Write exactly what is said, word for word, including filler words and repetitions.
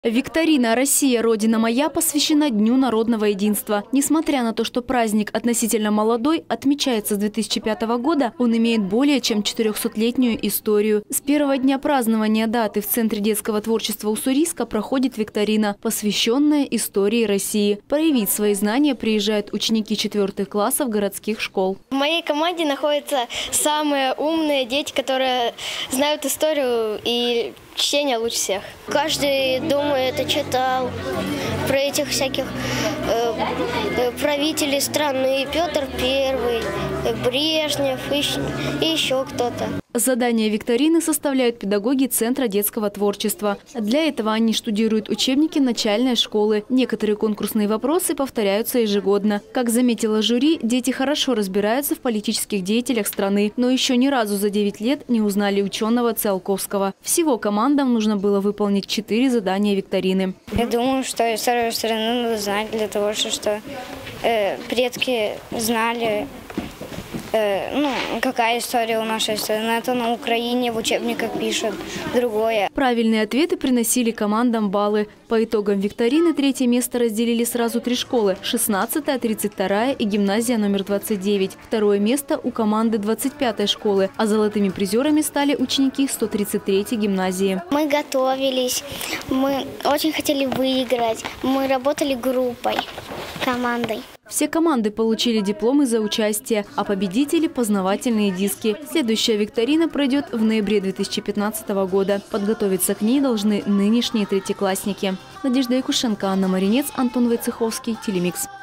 Викторина «Россия. Родина моя» посвящена Дню народного единства. Несмотря на то, что праздник относительно молодой, отмечается с две тысячи пятого года, он имеет более чем четырехсотлетнюю историю. С первого дня празднования даты в Центре детского творчества Уссурийска проходит викторина, посвященная истории России. Проявить свои знания приезжают ученики четвертых классов городских школ. В моей команде находятся самые умные дети, которые знают историю и чтение лучше всех. Каждый, думаю, это читал про этих всяких э, правителей страны. Петр Первый, Брежнев и, и еще кто-то. Задания викторины составляют педагоги Центра детского творчества. Для этого они штудируют учебники начальной школы. Некоторые конкурсные вопросы повторяются ежегодно. Как заметила жюри, дети хорошо разбираются в политических деятелях страны, но еще ни разу за девять лет не узнали ученого Циолковского. Всего командам нужно было выполнить четыре задания викторины. Я думаю, что историю страны надо знать для того, что э, предки знали. Ну, какая история у нашей страны, это на Украине в учебниках пишут, другое. Правильные ответы приносили командам баллы. По итогам викторины третье место разделили сразу три школы – шестнадцатая, тридцать вторая и гимназия номер двадцать девять. Второе место у команды двадцать пятой школы, а золотыми призерами стали ученики сто тридцать третьей гимназии. Мы готовились, мы очень хотели выиграть, мы работали группой, командой. Все команды получили дипломы за участие, а победители – познавательные диски. Следующая викторина пройдет в ноябре две тысячи пятнадцатого года. Подготовиться к ней должны нынешние третьеклассники. Надежда Якушенко, Анна Маринец, Антон Войцеховский, Телемикс.